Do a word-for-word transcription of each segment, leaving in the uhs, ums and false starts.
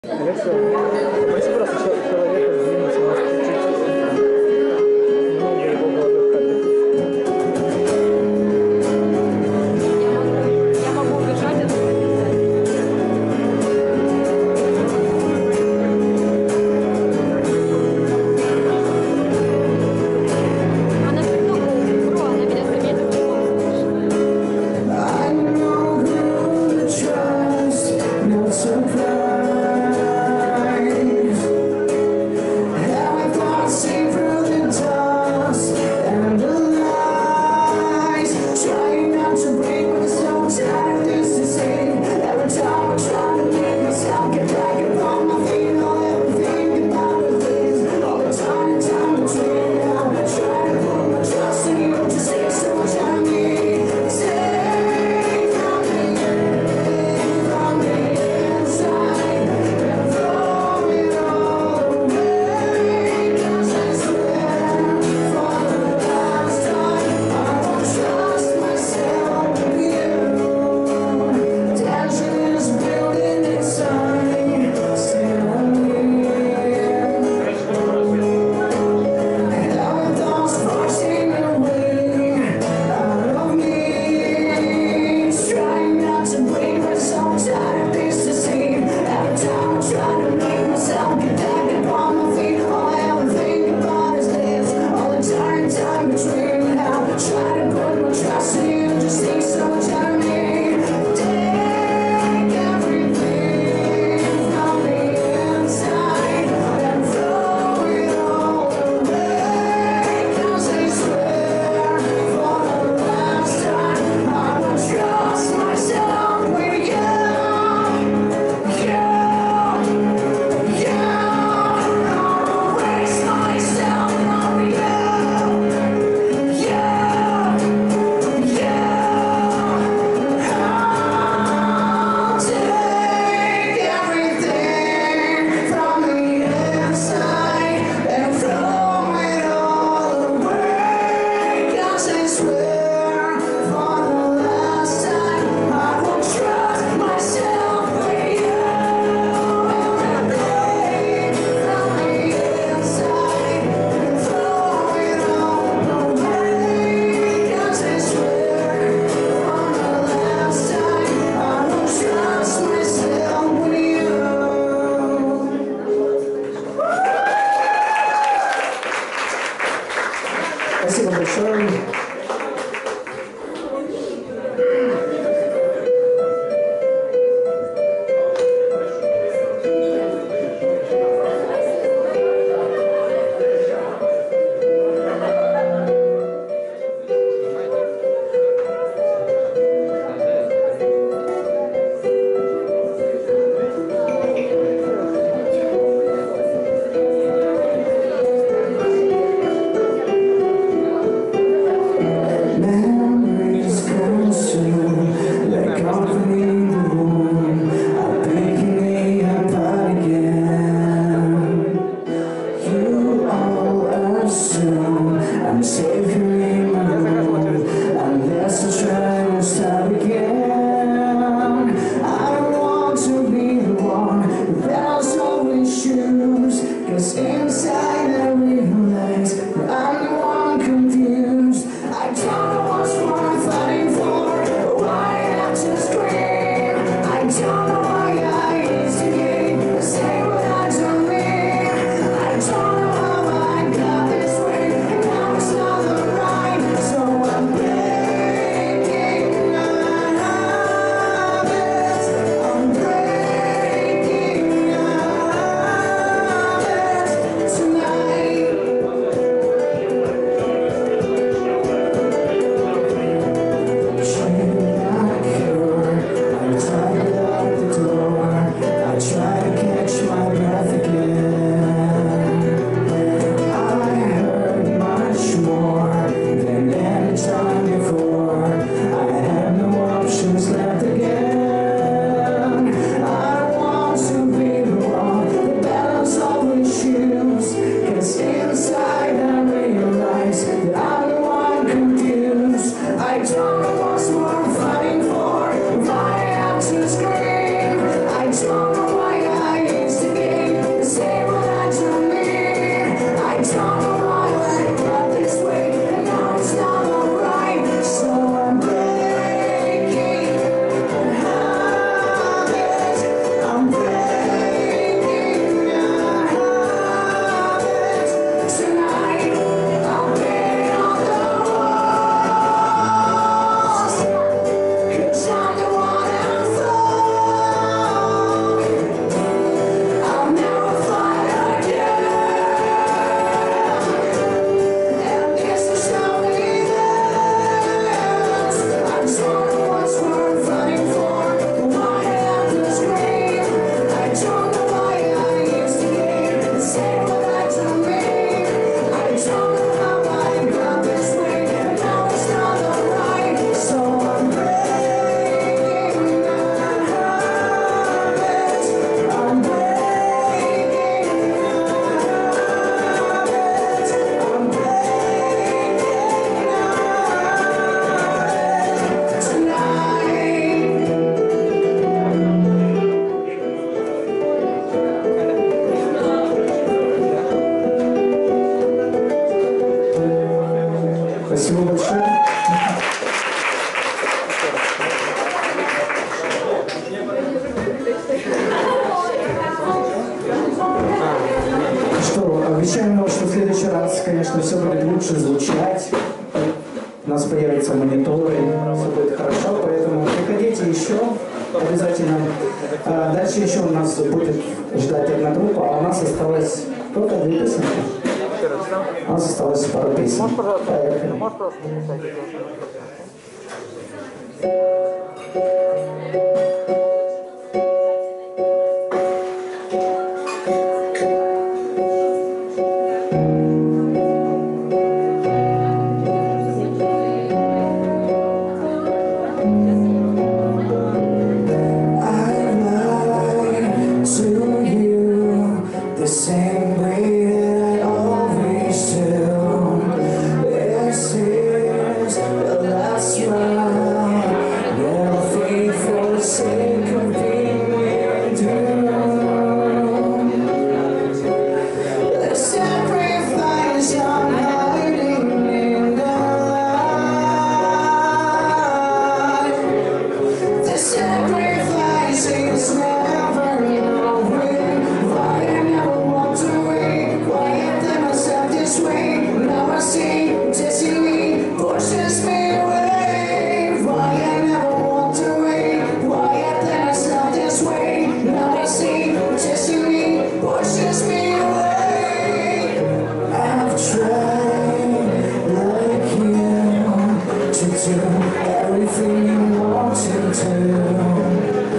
Хорошо. Давайте просто чел- человека сдвинуть у нас чуть-чуть. Немного его молодых кадров. Я могу, я могу убежать от Она ну, бро, она меня заметила в любом случае. I know who to trust, no surprise. How I thought see through the dust and the lies, trying not to break, but so tired of this disease. Every time I try to make myself get back upon my feet, all I ever think about is this. All the time and time between now, I try to put my trust in you to say so much I need. Take from me, from the inside, and throw it all away. 'Cause I swear, for the last time, I won't trust myself with you. Tension is building inside, slowly. Now it thoughts forcing their way out of me. Trying not to break, but so tired of this to see. Every time I try to make myself get back upon my feet, all I ever think about is this. All the time, time between now, try to put my trust in you, just think so much of me. Take everything from the inside and throw it all away. 'Cause I swear, for the last time, I will trust myself with you. You. Обещаем вам, что в следующий раз, конечно, все будет лучше звучать. У нас появятся мониторы, все будет хорошо, поэтому приходите еще обязательно. А дальше еще у нас будет ждать одна группа, а у нас осталось только две песни. У нас осталось пару песен. Поехали. Можешь просто написать? Everything you want to do.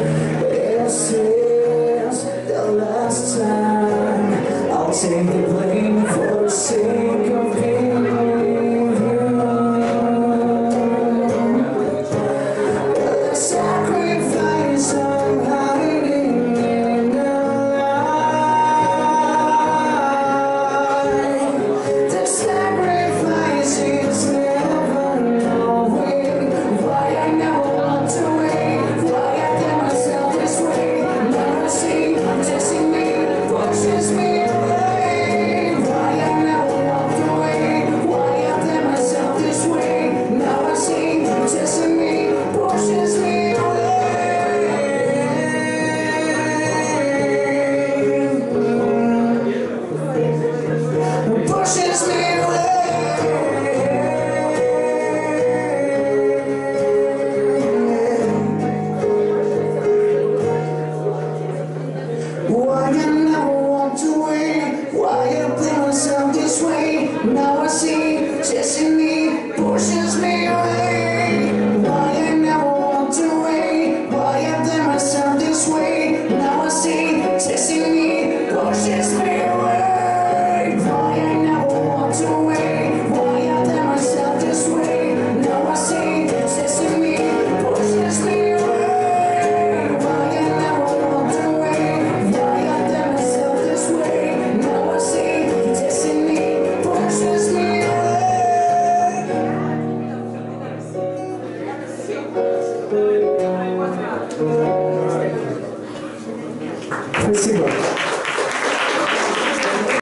This is the last time I'll take the blame.